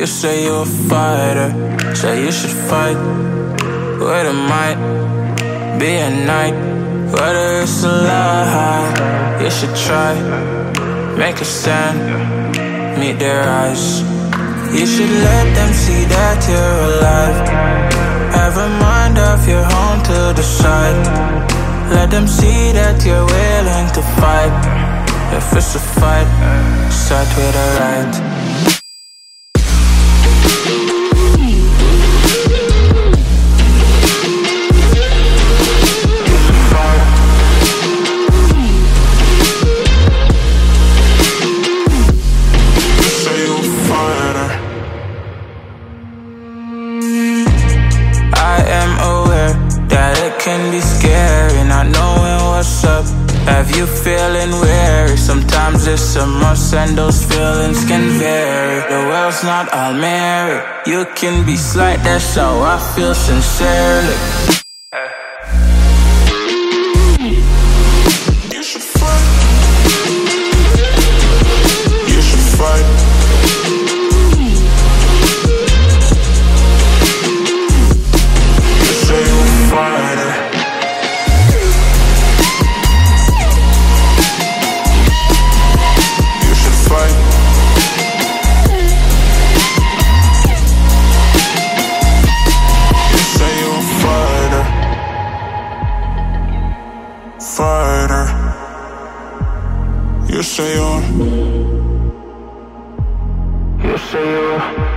You say you're a fighter, say you should fight with a might be a night. Whether it's a lie, you should try. Make a stand, meet their eyes. You should let them see that you're alive. Have a mind of your own to decide. Let them see that you're willing to fight. If it's a fight, start with a right. Can be scary, not knowing what's up. Have you feeling weary? Sometimes it's a must and those feelings can vary. The world's not all merry. You can be slight, that's how I feel sincerely. You should fight. You should fight. You say you're a fighter. Fighter, you say you're